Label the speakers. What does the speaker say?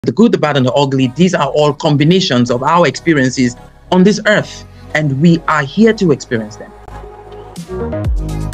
Speaker 1: The good, the bad, and the ugly, these are all combinations of our experiences on this earth, and we are here to experience them.